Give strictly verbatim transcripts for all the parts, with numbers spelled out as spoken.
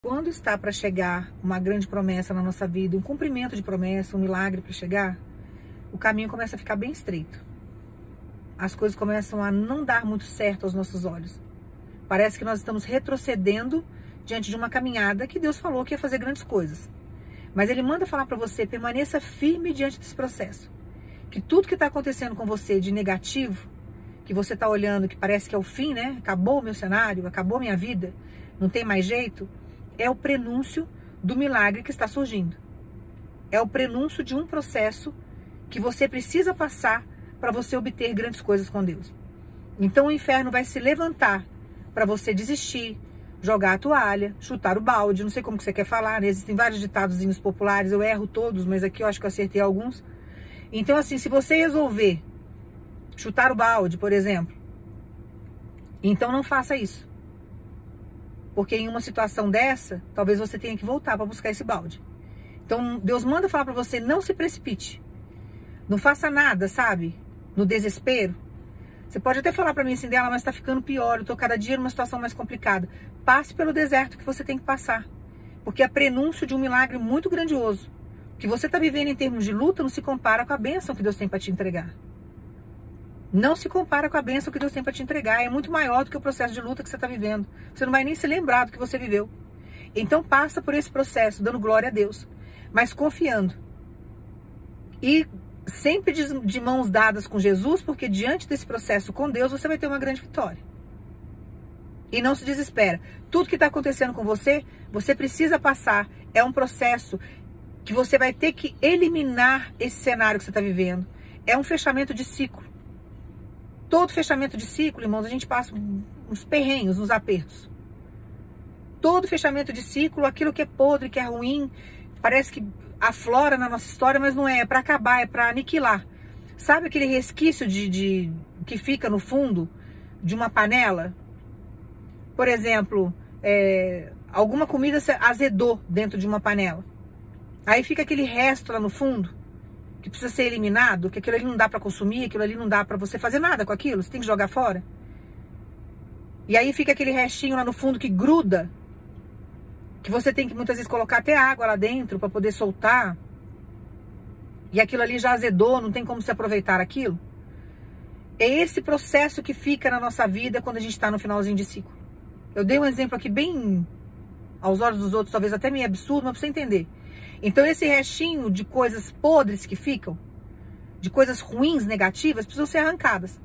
Quando está para chegar uma grande promessa na nossa vida, um cumprimento de promessa, um milagre para chegar, o caminho começa a ficar bem estreito. As coisas começam a não dar muito certo aos nossos olhos. Parece que nós estamos retrocedendo diante de uma caminhada que Deus falou que ia fazer grandes coisas. Mas Ele manda falar para você, permaneça firme diante desse processo. Que tudo que está acontecendo com você de negativo, que você está olhando, que parece que é o fim, né? Acabou o meu cenário, acabou a minha vida, não tem mais jeito, é o prenúncio do milagre que está surgindo. É o prenúncio de um processo que você precisa passar para você obter grandes coisas com Deus. Então o inferno vai se levantar para você desistir, jogar a toalha, chutar o balde, não sei como que você quer falar, né? Existem vários ditadozinhos populares, eu erro todos, mas aqui eu acho que eu acertei alguns. Então assim, se você resolver chutar o balde, por exemplo, então não faça isso. Porque em uma situação dessa, talvez você tenha que voltar para buscar esse balde. Então Deus manda falar para você, não se precipite. Não faça nada, sabe? No desespero. Você pode até falar para mim assim, dela, mas tá ficando pior, eu tô cada dia numa situação mais complicada. Passe pelo deserto que você tem que passar. Porque é prenúncio de um milagre muito grandioso. O que você tá vivendo em termos de luta não se compara com a bênção que Deus tem para te entregar. Não se compara com a bênção que Deus tem para te entregar. É muito maior do que o processo de luta que você está vivendo. Você não vai nem se lembrar do que você viveu. Então passa por esse processo, dando glória a Deus. Mas confiando. E sempre de, de mãos dadas com Jesus, porque diante desse processo com Deus, você vai ter uma grande vitória. E não se desespera. Tudo que está acontecendo com você, você precisa passar. É um processo que você vai ter que eliminar esse cenário que você está vivendo. É um fechamento de ciclo. Todo fechamento de ciclo, irmãos, a gente passa uns perrenhos, uns apertos. Todo fechamento de ciclo, aquilo que é podre, que é ruim, parece que aflora na nossa história, mas não é. É para acabar, é para aniquilar. Sabe aquele resquício de, de, que fica no fundo de uma panela? Por exemplo, é, alguma comida azedou dentro de uma panela. Aí fica aquele resto lá no fundo, que precisa ser eliminado, que aquilo ali não dá para consumir, aquilo ali não dá para você fazer nada com aquilo, você tem que jogar fora. E aí fica aquele restinho lá no fundo que gruda, que você tem que muitas vezes colocar até água lá dentro para poder soltar. E aquilo ali já azedou, não tem como se aproveitar aquilo. É esse processo que fica na nossa vida quando a gente está no finalzinho de ciclo. Eu dei um exemplo aqui bem, aos olhos dos outros, talvez até meio absurdo, mas para você entender. Então esse restinho de coisas podres que ficam, de coisas ruins, negativas, precisam ser arrancadas.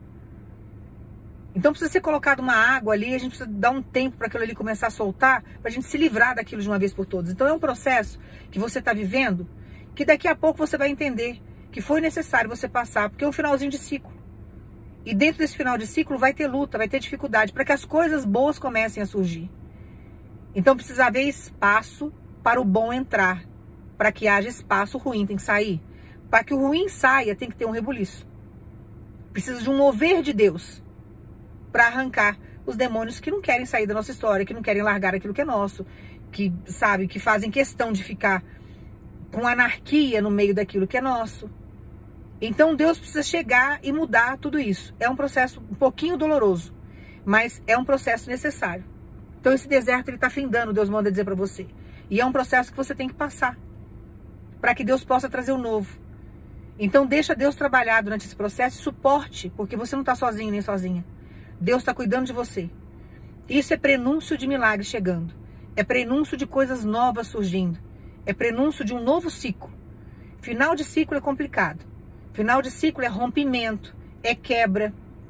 Então precisa ser colocado uma água ali, a gente precisa dar um tempo para aquilo ali começar a soltar, para a gente se livrar daquilo de uma vez por todas. Então é um processo que você está vivendo, que daqui a pouco você vai entender que foi necessário você passar, porque é um finalzinho de ciclo. E dentro desse final de ciclo vai ter luta, vai ter dificuldade, para que as coisas boas comecem a surgir. Então precisa haver espaço para o bom entrar. Para que haja espaço, o ruim tem que sair. Para que o ruim saia, tem que ter um rebuliço. Precisa de um mover de Deus para arrancar os demônios que não querem sair da nossa história, que não querem largar aquilo que é nosso, que, sabe, que fazem questão de ficar com anarquia no meio daquilo que é nosso. Então Deus precisa chegar e mudar tudo isso. É um processo um pouquinho doloroso, mas é um processo necessário. Então esse deserto ele está findando, Deus manda dizer para você. E é um processo que você tem que passar, para que Deus possa trazer o novo. Então deixa Deus trabalhar durante esse processo e suporte, porque você não está sozinho nem sozinha. Deus está cuidando de você. Isso é prenúncio de milagre chegando. É prenúncio de coisas novas surgindo. É prenúncio de um novo ciclo. Final de ciclo é complicado. Final de ciclo é rompimento, é quebra.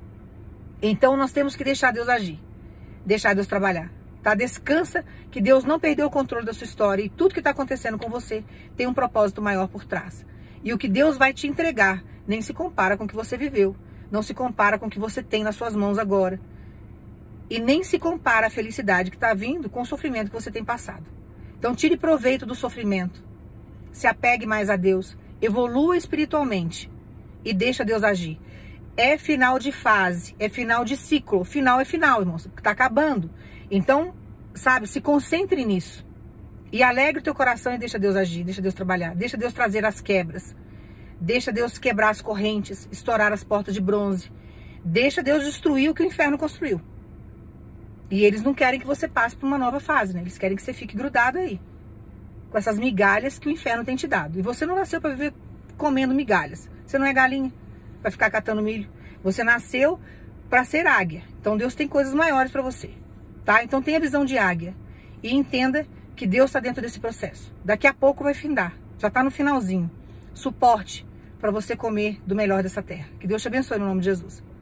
Então nós temos que deixar Deus agir. Deixar Deus trabalhar. Tá? Descansa que Deus não perdeu o controle da sua história e tudo que está acontecendo com você tem um propósito maior por trás. E o que Deus vai te entregar nem se compara com o que você viveu, não se compara com o que você tem nas suas mãos agora. E nem se compara a felicidade que está vindo com o sofrimento que você tem passado. Então tire proveito do sofrimento, se apegue mais a Deus, evolua espiritualmente e deixa Deus agir. É final de fase, é final de ciclo, final é final, irmãos, está acabando. Então, sabe, se concentre nisso. E alegre o teu coração e deixa Deus agir, deixa Deus trabalhar. Deixa Deus trazer as quebras. Deixa Deus quebrar as correntes, estourar as portas de bronze. Deixa Deus destruir o que o inferno construiu. E eles não querem que você passe por uma nova fase, né? Eles querem que você fique grudado aí, com essas migalhas que o inferno tem te dado. E você não nasceu para viver comendo migalhas. Você não é galinha para ficar catando milho. Você nasceu para ser águia. Então Deus tem coisas maiores para você, tá? Então tenha visão de águia e entenda que Deus está dentro desse processo. Daqui a pouco vai findar. Já está no finalzinho. Suporte para você comer do melhor dessa terra. Que Deus te abençoe no nome de Jesus.